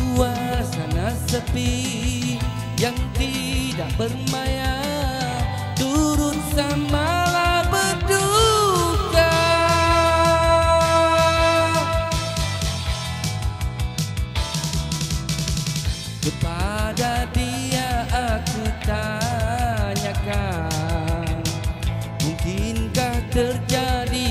Suasana sepi yang tidak bermaya, turut samalah berduka. Kepada dia aku tanyakan, mungkinkah terjadi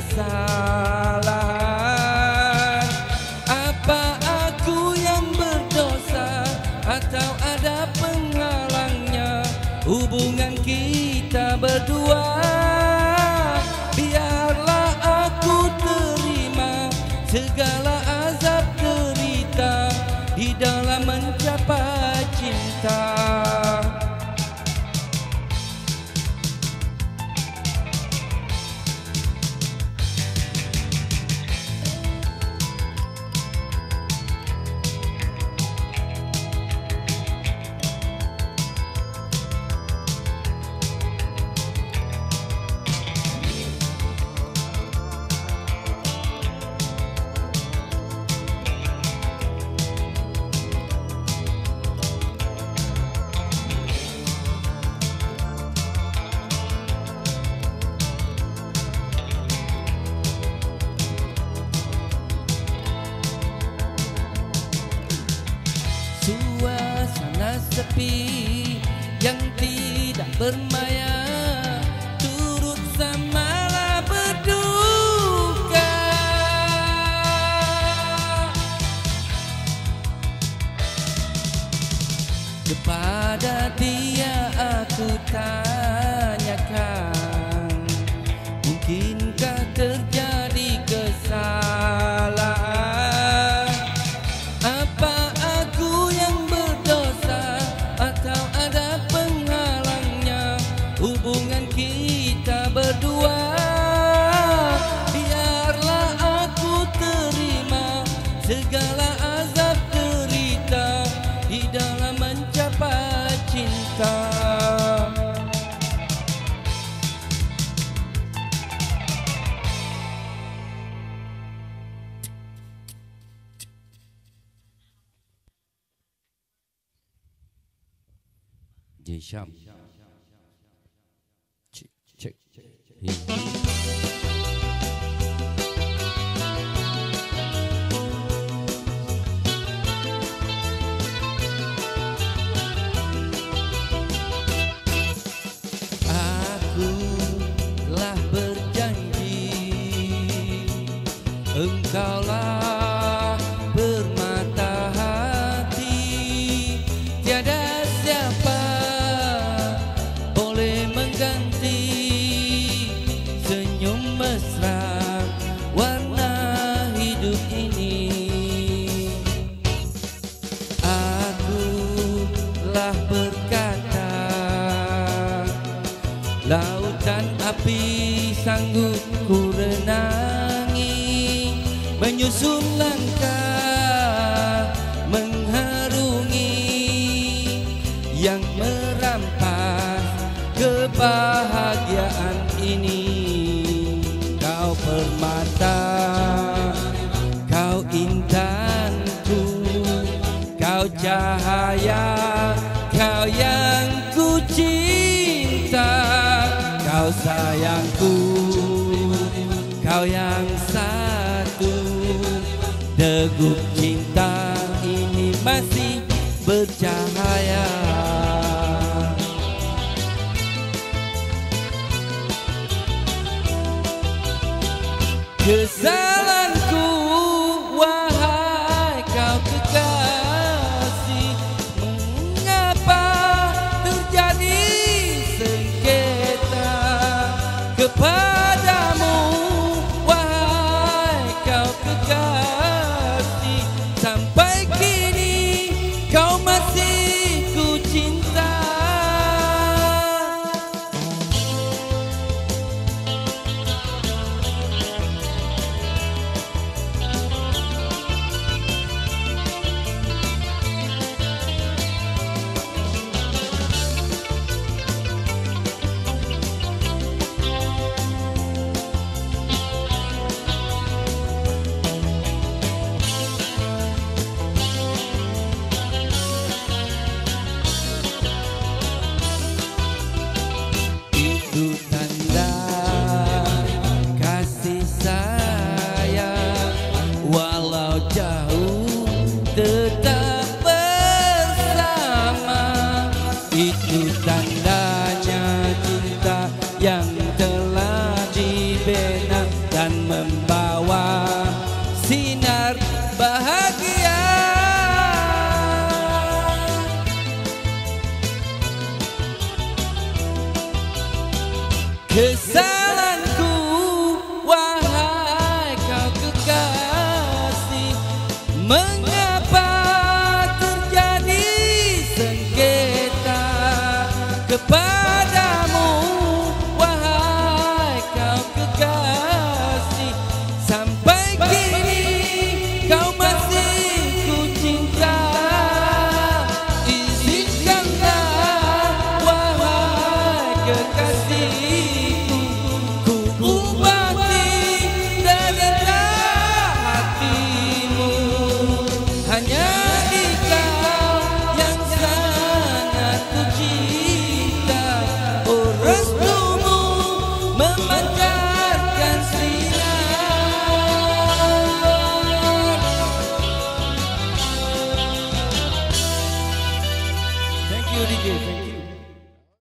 kesalahan? Apa aku yang berdosa atau ada penghalangnya hubungan kita berdua? Biarlah aku terima segala azab derita di dalam mencapai cinta. Suasana sepi yang tidak bermaya, turut samalah berduka. Kepada dia aku tanyakan, mungkinkah terjadi kesalahan? Apa aku yang berdosa atau ada penghalangnya hubungan kita berdua? Biarlah aku terima segala azab derita di dalam mencapai cinta. J Syam, cek. Aku telah berjanji, engkaulah bermata hati, tiada siapa boleh mengganti senyum mesra warna hidup ini. Aku telah berkata, lautan api sanggup ku renangi, menyusun langkah mengharungi yang merampas kebahagiaan ini. Kau permata, kau intanku, kau cahaya, kau yang ku cinta, kau sayangku, kau yang satu. Degup cinta ini masih bercahaya. Kesalahanku, wahai kau kekasih, mengapa terjadi sengketa kepadamu, wahai kau kekasih? Sampai kini kesalahanku, wahai kau kekasih. Mengapa terjadi sengketa kepadamu, wahai kau kekasih. Sampai kini kau masih ku cinta. Izinkanlah, wahai kekasihku, ku ubati derita hatimu. Hanya engkau yang sangat ku cinta. Oh, restumu memancarkan sinar. Thank you DJ.